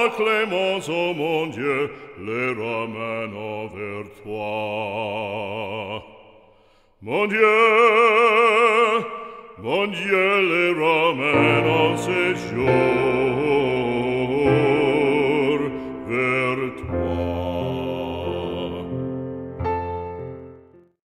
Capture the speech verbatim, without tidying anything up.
clémence, ô mon Dieu, les ramène vers toi. Mon Dieu, mon Dieu, les ramène en séjour.